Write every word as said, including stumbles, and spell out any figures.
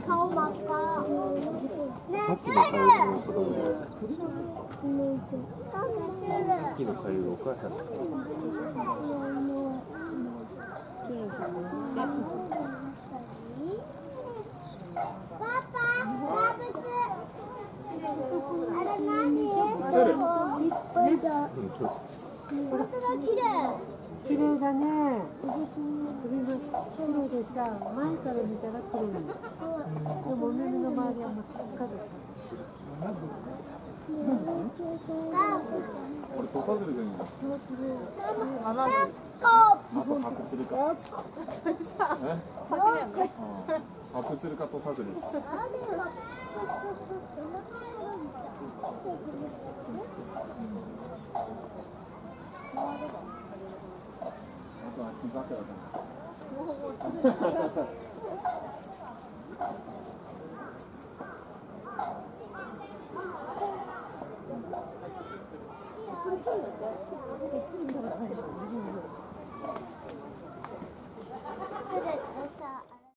顔真っ赤。ねえ、チュール。さっきのカエルお母さん。パパ、動物。あれ何？どこ？いっぱいだ。本当だ、綺麗。 綺麗だね。首真っ白でさ、前から見たら黒いの。でもお目の周りは真っ赤だ。 これ土佐鶴でいいんだ。 穴ず。 あと白鶴か。え？白鶴か土佐鶴。あとは木桜だ。